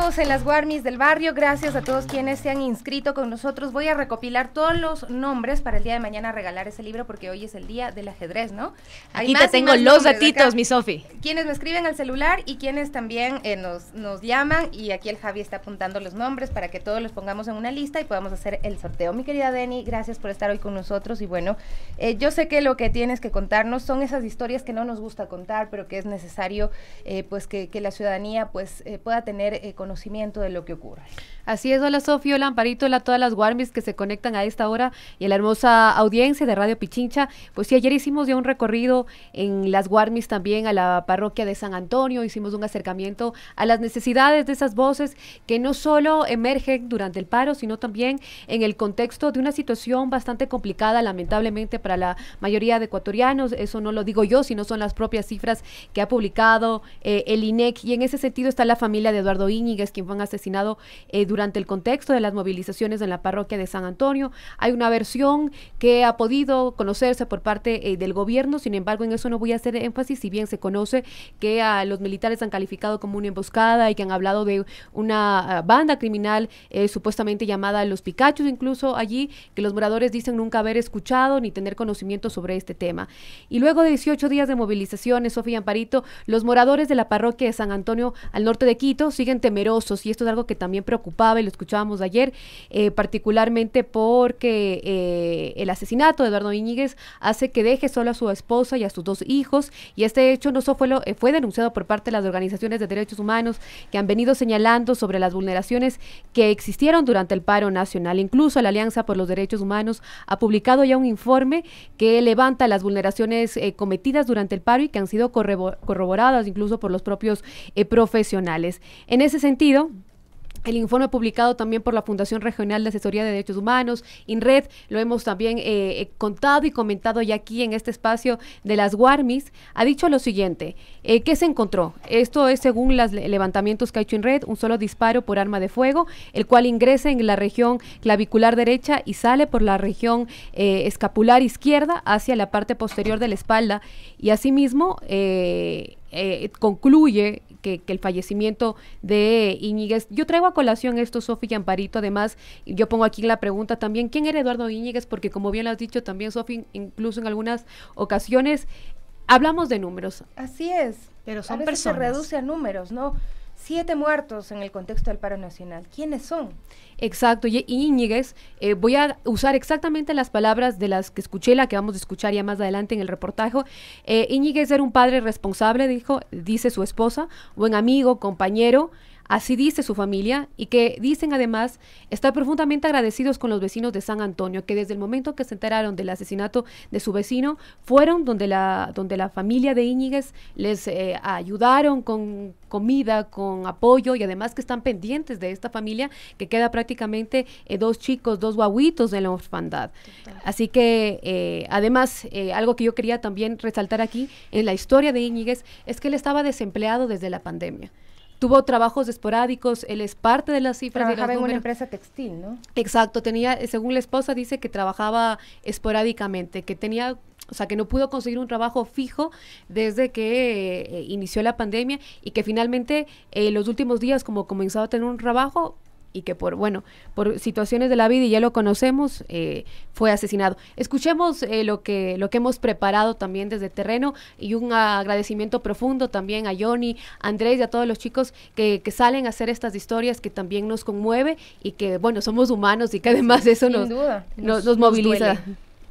Estamos en las Guarmis del barrio. Gracias a todos quienes se han inscrito con nosotros. Voy a recopilar todos los nombres para el día de mañana regalar ese libro, porque hoy es el día del ajedrez, ¿no? Aquí te tengo los datitos, mi Sofi. Quienes me escriben al celular y quienes también nos llaman, y aquí el Javi está apuntando los nombres para que todos los pongamos en una lista y podamos hacer el sorteo. Mi querida Deni, gracias por estar hoy con nosotros. Y bueno, yo sé que lo que tienes que contarnos son esas historias que no nos gusta contar, pero que es necesario pues que la ciudadanía pues pueda tener conocimiento de lo que ocurre. Así es. Hola Sofía, hola Amparito, hola a todas las Guarmis que se conectan a esta hora y a la hermosa audiencia de Radio Pichincha. Pues sí, ayer hicimos ya un recorrido en las Guarmis, también a la parroquia de San Antonio, hicimos un acercamiento a las necesidades de esas voces que no solo emergen durante el paro, sino también en el contexto de una situación bastante complicada, lamentablemente para la mayoría de ecuatorianos. Eso no lo digo yo, sino son las propias cifras que ha publicado el INEC, y en ese sentido está la familia de Eduardo Íñiguez, quien fue asesinado durante el contexto de las movilizaciones en la parroquia de San Antonio. Hay una versión que ha podido conocerse por parte del gobierno, sin embargo en eso no voy a hacer énfasis, si bien se conoce que a los militares han calificado como una emboscada y que han hablado de una banda criminal supuestamente llamada Los Picachos, incluso allí, que los moradores dicen nunca haber escuchado ni tener conocimiento sobre este tema. Y luego de 18 días de movilizaciones, Sofía Amparito, los moradores de la parroquia de San Antonio al norte de Quito siguen temerosos, y esto es algo que también preocupaba y lo escuchábamos ayer, particularmente porque el asesinato de Eduardo Íñiguez hace que deje solo a su esposa y a sus 2 hijos, y este hecho no solo fue denunciado por parte de las organizaciones de derechos humanos que han venido señalando sobre las vulneraciones que existieron durante el paro nacional. Incluso la Alianza por los Derechos Humanos ha publicado ya un informe que levanta las vulneraciones cometidas durante el paro y que han sido corroboradas incluso por los propios profesionales. En ese sentido, el informe publicado también por la Fundación Regional de Asesoría de Derechos Humanos, INRED, lo hemos también contado y comentado ya aquí en este espacio de las Guarmis, ha dicho lo siguiente. ¿Qué se encontró? Esto es según los levantamientos que ha hecho INRED: un solo disparo por arma de fuego, el cual ingresa en la región clavicular derecha y sale por la región escapular izquierda hacia la parte posterior de la espalda, y asimismo concluye que el fallecimiento de Íñiguez. Yo traigo a colación esto, Sofía y Amparito, además, yo pongo aquí la pregunta también, ¿quién era Eduardo Íñiguez? Porque como bien lo has dicho también, Sofía, incluso en algunas ocasiones hablamos de números. Así es, pero son a veces personas. se reduce a números, ¿no? 7 muertos en el contexto del paro nacional. ¿Quiénes son? Exacto, y Íñiguez, voy a usar exactamente las palabras de las que escuché, la que vamos a escuchar ya más adelante en el reportaje. Íñiguez era un padre responsable, dice su esposa, buen amigo, compañero. Así dice su familia, y que dicen además estar profundamente agradecidos con los vecinos de San Antonio, que desde el momento que se enteraron del asesinato de su vecino, fueron donde la familia de Íñiguez les ayudaron con comida, con apoyo, y además que están pendientes de esta familia que queda prácticamente 2 chicos, 2 guaguitos en la orfandad. Total. Así que además algo que yo quería también resaltar aquí en la historia de Íñiguez es que él estaba desempleado desde la pandemia. Tuvo trabajos esporádicos, él es parte de las cifras. Trabajaba en una empresa textil, ¿no? Exacto, según la esposa, dice que trabajaba esporádicamente, que tenía, o sea, que no pudo conseguir un trabajo fijo desde que inició la pandemia, y que finalmente los últimos días, como comenzó a tener un trabajo, y que por situaciones de la vida, y ya lo conocemos, fue asesinado. Escuchemos lo que hemos preparado también desde terreno, y un agradecimiento profundo también a Johnny, a Andrés y a todos los chicos que salen a hacer estas historias que también nos conmueve, y que, bueno, somos humanos, y que además de eso nos moviliza. Duele.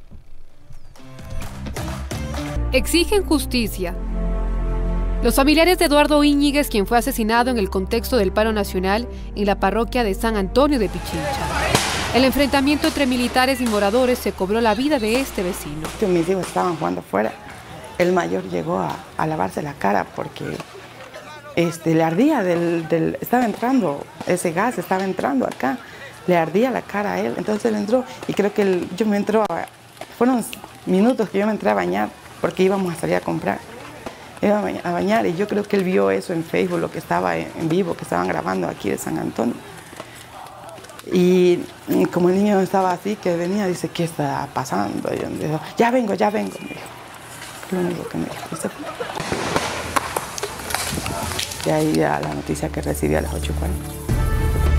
Exigen justicia. Los familiares de Eduardo Íñiguez, quien fue asesinado en el contexto del paro nacional en la parroquia de San Antonio de Pichincha. El enfrentamiento entre militares y moradores se cobró la vida de este vecino. Mis hijos estaban jugando afuera. El mayor llegó a lavarse la cara porque le ardía estaba entrando, ese gas estaba entrando acá, le ardía la cara a él. Entonces él entró, y creo que fueron minutos que yo me entré a bañar porque íbamos a salir a comprar. Iba a bañar, y yo creo que él vio eso en Facebook, lo que estaba en vivo, que estaban grabando aquí de San Antonio. Y como el niño estaba así, que venía, dice, ¿qué está pasando? Y yo dijo, ya vengo, me dijo. Lo único que me dijo. Y se fue. Y ahí ya la noticia que recibí a las 8:40.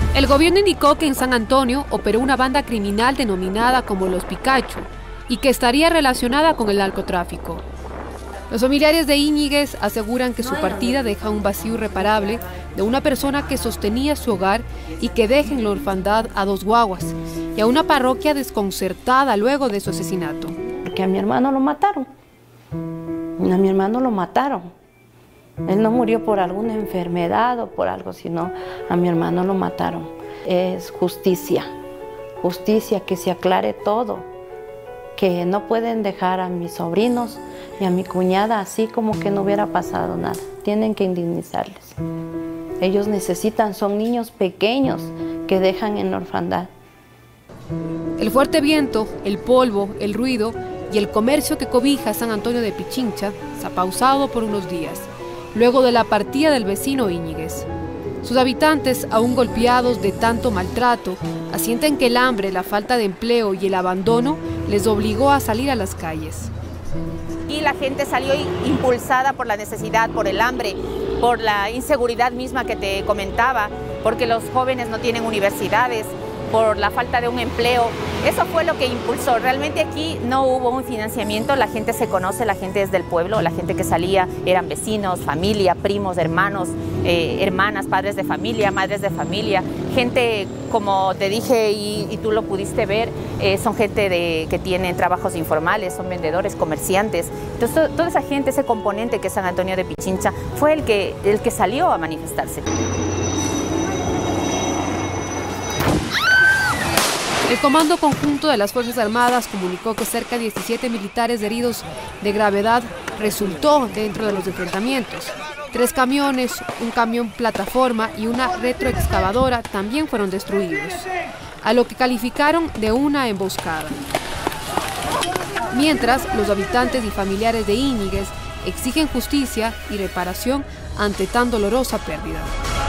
El gobierno indicó que en San Antonio operó una banda criminal denominada como Los Picacho y que estaría relacionada con el narcotráfico. Los familiares de Íñiguez aseguran que su partida deja un vacío irreparable de una persona que sostenía su hogar y que deja en la orfandad a 2 guaguas y a una parroquia desconcertada luego de su asesinato. Porque a mi hermano lo mataron. A mi hermano lo mataron. Él no murió por alguna enfermedad o por algo, sino a mi hermano lo mataron. Es justicia, justicia, que se aclare todo, que no pueden dejar a mis sobrinos y a mi cuñada así como que no hubiera pasado nada. Tienen que indemnizarles. Ellos necesitan, son niños pequeños que dejan en la orfandad. El fuerte viento, el polvo, el ruido y el comercio que cobija San Antonio de Pichincha se ha pausado por unos días, luego de la partida del vecino Íñiguez. Sus habitantes, aún golpeados de tanto maltrato, asienten que el hambre, la falta de empleo y el abandono les obligó a salir a las calles. Y la gente salió impulsada por la necesidad, por el hambre, por la inseguridad misma que te comentaba, porque los jóvenes no tienen universidades, por la falta de un empleo. Eso fue lo que impulsó. Realmente aquí no hubo un financiamiento, la gente se conoce, la gente es del pueblo, la gente que salía eran vecinos, familia, primos, hermanos, hermanas, padres de familia, madres de familia. Gente, como te dije y tú lo pudiste ver, son gente que tienen trabajos informales, son vendedores, comerciantes. Entonces toda esa gente, ese componente que es San Antonio de Pichincha, fue el que salió a manifestarse. El Comando Conjunto de las Fuerzas Armadas comunicó que cerca de 17 militares heridos de gravedad resultó dentro de los enfrentamientos. 3 camiones, un camión plataforma y una retroexcavadora también fueron destruidos, a lo que calificaron de una emboscada. Mientras, los habitantes y familiares de Íñiguez exigen justicia y reparación ante tan dolorosa pérdida.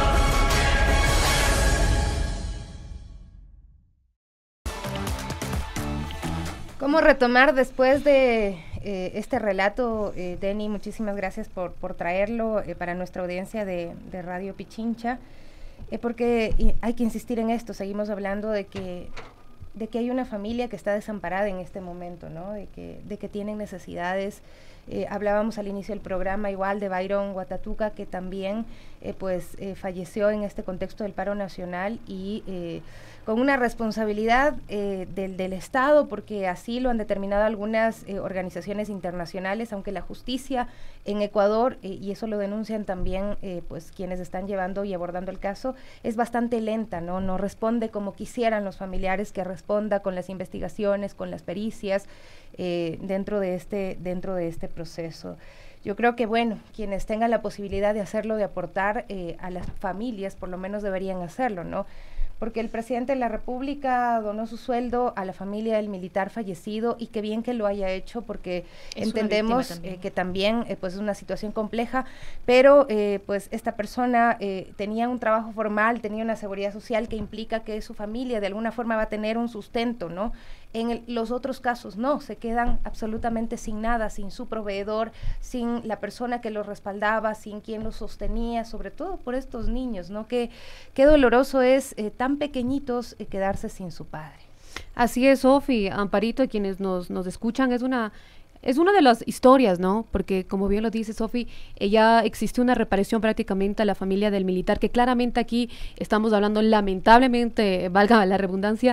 ¿Cómo retomar después de este relato, Denny? Muchísimas gracias por traerlo para nuestra audiencia de Radio Pichincha, porque hay que insistir en esto. Seguimos hablando de que hay una familia que está desamparada en este momento, ¿no? De que tienen necesidades. Hablábamos al inicio del programa igual de Byron Guatatuca, que también falleció en este contexto del paro nacional y con una responsabilidad del Estado, porque así lo han determinado algunas organizaciones internacionales, aunque la justicia en Ecuador, y eso lo denuncian también quienes están llevando y abordando el caso, es bastante lenta, ¿no? No responde como quisieran los familiares que responda con las investigaciones, con las pericias, dentro de este proceso. Yo creo que, bueno, quienes tengan la posibilidad de hacerlo, de aportar a las familias, por lo menos deberían hacerlo, ¿no? Porque el presidente de la República donó su sueldo a la familia del militar fallecido, y qué bien que lo haya hecho, porque entendemos que también es una situación compleja, pero esta persona tenía un trabajo formal, tenía una seguridad social que implica que su familia de alguna forma va a tener un sustento, ¿no? En los otros casos no, se quedan absolutamente sin nada, sin su proveedor, sin la persona que los respaldaba, sin quien los sostenía, sobre todo por estos niños, ¿no? Qué doloroso es tan pequeñitos quedarse sin su padre. Así es, Sofi, Amparito, quienes nos escuchan, es una de las historias, ¿no? Porque como bien lo dice Sofi, ya existió una reparación prácticamente a la familia del militar, que claramente aquí estamos hablando, lamentablemente, valga la redundancia,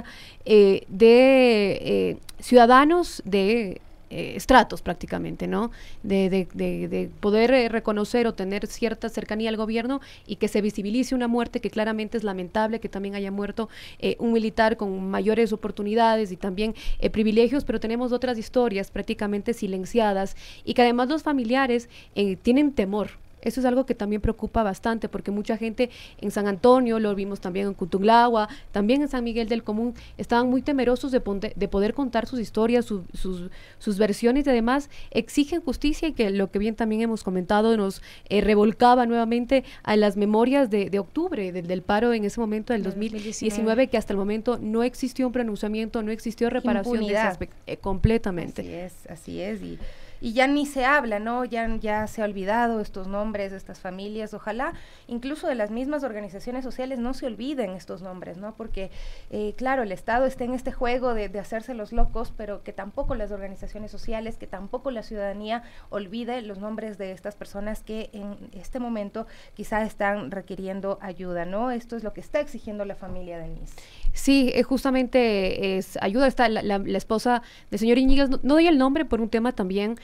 de ciudadanos de estratos prácticamente, ¿no? De poder reconocer o tener cierta cercanía al gobierno y que se visibilice una muerte que claramente es lamentable, que también haya muerto un militar con mayores oportunidades y también privilegios, pero tenemos otras historias prácticamente silenciadas y que además los familiares tienen temor. Eso es algo que también preocupa bastante, porque mucha gente en San Antonio, lo vimos también en Cutunglagua, también en San Miguel del Común, estaban muy temerosos de poder contar sus historias, sus versiones, y además exigen justicia, y que lo que bien también hemos comentado nos revolcaba nuevamente a las memorias de octubre, del paro en ese momento del 2019, que hasta el momento no existió un pronunciamiento, no existió reparación de ese aspecto, completamente. Así es, y ya ni se habla, ¿no? Ya se ha olvidado estos nombres, estas familias. Ojalá incluso de las mismas organizaciones sociales no se olviden estos nombres, ¿no? Porque, claro, el Estado está en este juego de hacerse los locos, pero que tampoco las organizaciones sociales, que tampoco la ciudadanía olvide los nombres de estas personas que en este momento quizá están requiriendo ayuda, ¿no? Esto es lo que está exigiendo la familia de Denise. Sí, justamente es ayuda. Está la esposa del señor Iñiguez, no doy el nombre por un tema también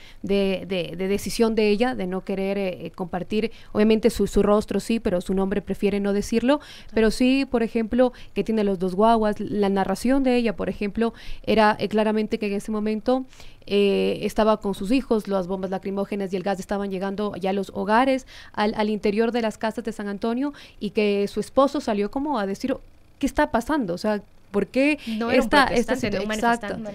de decisión de ella, de no querer compartir, obviamente su rostro sí, pero su nombre prefiere no decirlo, pero sí, por ejemplo, que tiene los 2 guaguas. La narración de ella, por ejemplo, era claramente que en ese momento estaba con sus hijos, las bombas lacrimógenas y el gas estaban llegando ya a los hogares, al interior de las casas de San Antonio, y que su esposo salió como a decir, ¿qué está pasando? O sea, ¿por qué no era esta manifestante?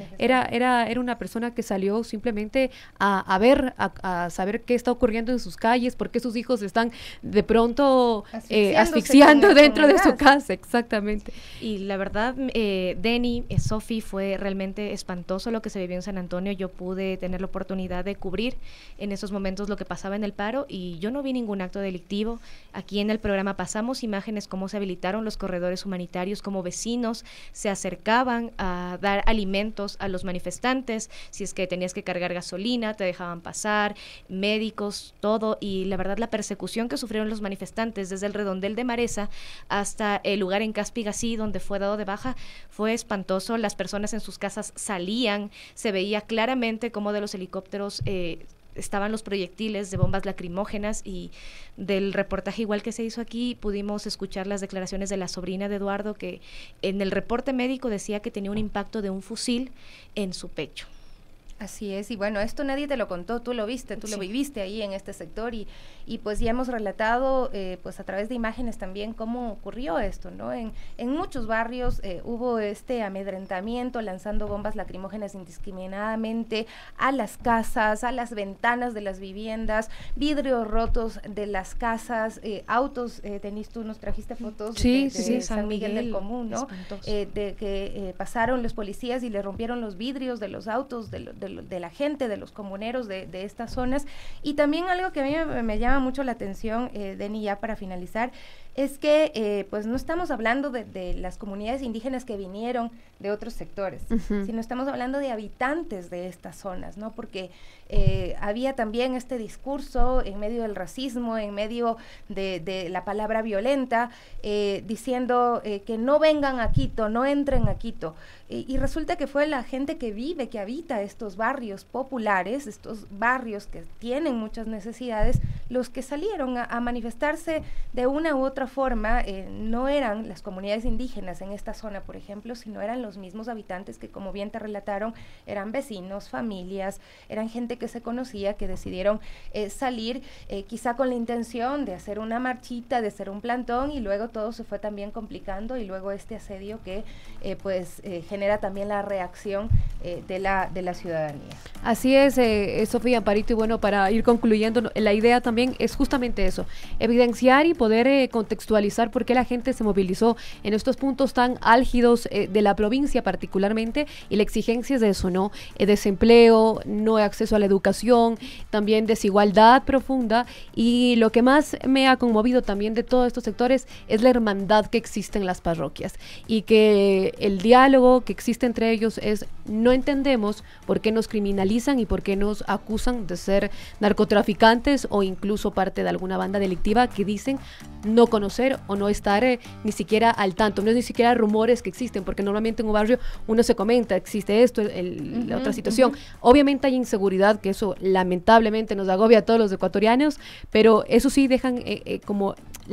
Era una persona que salió simplemente a ver, a saber qué está ocurriendo en sus calles, por qué sus hijos están de pronto asfixiando dentro de su casa, exactamente. Y la verdad, Denny, Sofi, fue realmente espantoso lo que se vivió en San Antonio. Yo pude tener la oportunidad de cubrir en esos momentos lo que pasaba en el paro y yo no vi ningún acto delictivo. Aquí en el programa pasamos imágenes cómo se habilitaron los corredores humanitarios, como vecinos se acercaban a dar alimentos a los manifestantes, si es que tenías que cargar gasolina, te dejaban pasar, médicos, todo, y la verdad la persecución que sufrieron los manifestantes desde el redondel de Maresa hasta el lugar en Caspigasí donde fue dado de baja fue espantoso. Las personas en sus casas salían, se veía claramente cómo de los helicópteros estaban los proyectiles de bombas lacrimógenas, y del reportaje igual que se hizo aquí pudimos escuchar las declaraciones de la sobrina de Eduardo, que en el reporte médico decía que tenía un impacto de un fusil en su pecho. Así es, y bueno, esto nadie te lo contó, tú lo viste, tú lo viviste ahí en este sector, y pues ya hemos relatado pues a través de imágenes también cómo ocurrió esto, ¿no? En muchos barrios hubo este amedrentamiento, lanzando bombas lacrimógenas indiscriminadamente a las casas, a las ventanas de las viviendas, vidrios rotos de las casas, autos, Denise, tú nos trajiste fotos de San Miguel del Común, ¿no? De que pasaron los policías y le rompieron los vidrios de los autos, de la gente, de los comuneros de estas zonas. Y también algo que a mí me llama mucho la atención, Denny, ya para finalizar, es que pues no estamos hablando de las comunidades indígenas que vinieron de otros sectores, sino estamos hablando de habitantes de estas zonas, ¿no? Porque había también este discurso en medio del racismo, en medio de la palabra violenta, diciendo que no vengan a Quito, no entren a Quito. Y resulta que fue la gente que vive, que habita estos barrios populares, estos barrios que tienen muchas necesidades, los que salieron a manifestarse de una u otra forma. No eran las comunidades indígenas en esta zona, por ejemplo, sino eran los mismos habitantes que, como bien te relataron, eran vecinos, familias, eran gente que se conocía, que decidieron salir, quizá con la intención de hacer una marchita, de hacer un plantón, y luego todo se fue también complicando, y luego este asedio que genera también la reacción de la ciudadanía. Así es, Sofía, Amparito, y bueno, para ir concluyendo, la idea también es justamente eso, evidenciar y poder contextualizar por qué la gente se movilizó en estos puntos tan álgidos de la provincia particularmente, y la exigencia es de eso, ¿no? Desempleo, no acceso a la educación, también desigualdad profunda, y lo que más me ha conmovido también de todos estos sectores es la hermandad que existe en las parroquias, y que el diálogo que existe entre ellos es: no entendemos por qué nos criminalizan y por qué nos acusan de ser narcotraficantes o incluso parte de alguna banda delictiva, que dicen no conocer o no estar ni siquiera al tanto, no es ni siquiera rumores que existen, porque normalmente en un barrio uno se comenta, existe esto, la otra situación. Obviamente hay inseguridad, que eso lamentablemente nos agobia a todos los ecuatorianos, pero eso sí dejan como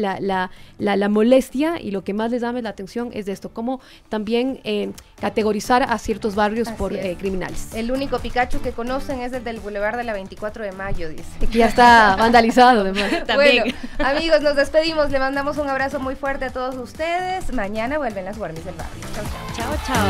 la molestia, y lo que más les llama la atención es de esto, como también categorizar a ciertos barrios por criminales. El único Pikachu que conocen es el del Boulevard de la 24 de Mayo, dice. Que ya está vandalizado, además. Bueno, amigos, nos despedimos, le mandamos un abrazo muy fuerte a todos ustedes. Mañana vuelven las Guardias del Barrio. Chao, chao. Chao, chao.